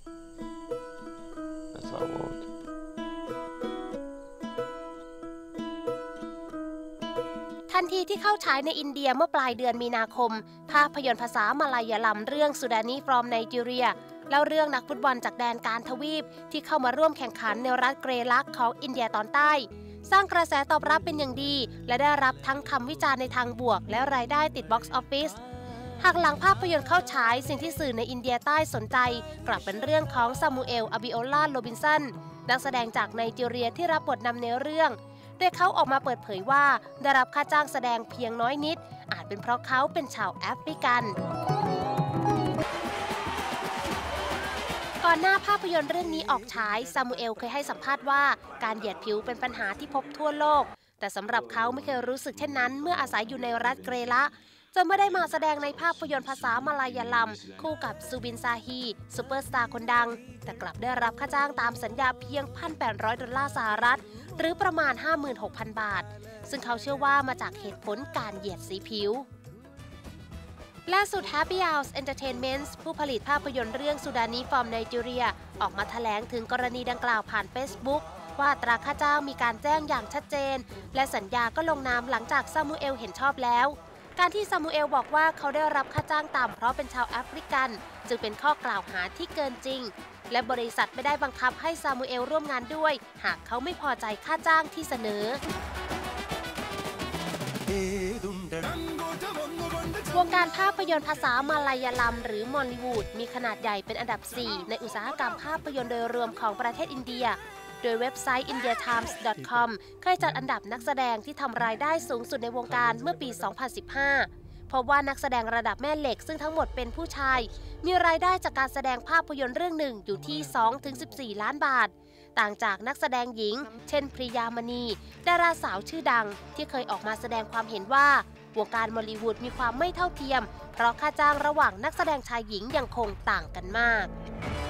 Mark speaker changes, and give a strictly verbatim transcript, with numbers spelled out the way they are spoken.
Speaker 1: That's what I want.
Speaker 2: ทันทีที่เข้าฉายในอินเดียเมื่อปลายเดือนมีนาคมภาพยนตร์ภาษามาลายาลัมเรื่องสุดานี from Nigeria เล่าเรื่องนักฟุตบอลจากแดนกาญทวีปที่เข้ามาร่วมแข่งขันในรัฐเกรลักของอินเดียตอนใต้สร้างกระแสตอบรับเป็นอย่างดีและได้รับทั้งคำวิจารณ์ในทางบวกและรายได้ติดบ็อกซ์ออฟฟิศหากหลังภาพยนตร์เข้าฉายสิ่งที่สื่อในอินเดียใต้สนใจกลับเป็นเรื่องของซามูเอล อาบิโอลา โรบินสันนักแสดงจากไนจีเรียที่รับบทนำในเรื่องโดยเขาออกมาเปิดเผยว่าได้รับค่าจ้างแสดงเพียงน้อยนิดอาจเป็นเพราะเขาเป็นชาวแอฟริกันก่อนหน้าภาพยนตร์เรื่องนี้ออกฉายซามูเอลเคยให้สัมภาษณ์ว่าการเหยียดผิวเป็นปัญหาที่พบทั่วโลกแต่สำหรับเขาไม่เคยรู้สึกเช่นนั้นเมื่ออาศัยอยู่ในรัฐเกรละจนไม่ได้มาแสดงในภาพยนตร์ภาษามาลายาลัมคู่กับซูบินซาฮีซูเปอร์สตาร์คนดังแต่กลับได้รับค่าจ้างตามสัญญาเพียง หนึ่งพันแปดร้อย ดอลลาร์สหรัฐหรือประมาณ ห้าหมื่นหกพัน บาทซึ่งเขาเชื่อว่ามาจากเหตุผลการเหยียดสีผิวล่าสุด Happy Hours Entertainment ผู้ผลิตภาพยนตร์เรื่องสุดานี from Nigeria ออกมาแถลงถึงกรณีดังกล่าวผ่าน Facebook ว่าอัตราค่าจ้างมีการแจ้งอย่างชัดเจนและสัญญาก็ลงนามหลังจากซามูเอลเห็นชอบแล้วการที่ซามูเอลบอกว่าเขาได้รับค่าจ้างต่ำเพราะเป็นชาวแอฟริกันจึงเป็นข้อกล่าวหาที่เกินจริงและบริษัทไม่ได้บังคับให้ซามูเอลร่วมงานด้วยหากเขาไม่พอใจค่าจ้างที่เสนอวงการภาพยนตร์ภาษามาลายาลัมหรือมอลลีวูดมีขนาดใหญ่เป็นอันดับสี่ในอุตสาหกรรมภาพยนตร์โดยรวมของประเทศอินเดียโดยเว็บไซต์ อินเดียไทมส์ ดอท คอม เคยจัดอันดับนักแสดงที่ทำรายได้สูงสุดในวงการเมื่อปี สองพันสิบห้า พบว่านักแสดงระดับแม่เหล็กซึ่งทั้งหมดเป็นผู้ชายมีรายได้จากการแสดงภาพยนตร์เรื่องหนึ่งอยู่ที่ สองถึงสิบสี่ ล้านบาทต่างจากนักแสดงหญิงเช่นพริยามณีดาราสาวชื่อดังที่เคยออกมาแสดงความเห็นว่าวงการมอลลีวูดมีความไม่เท่าเทียมเพราะค่าจ้างระหว่างนักแสดงชายหญิงยังคงต่างกันมาก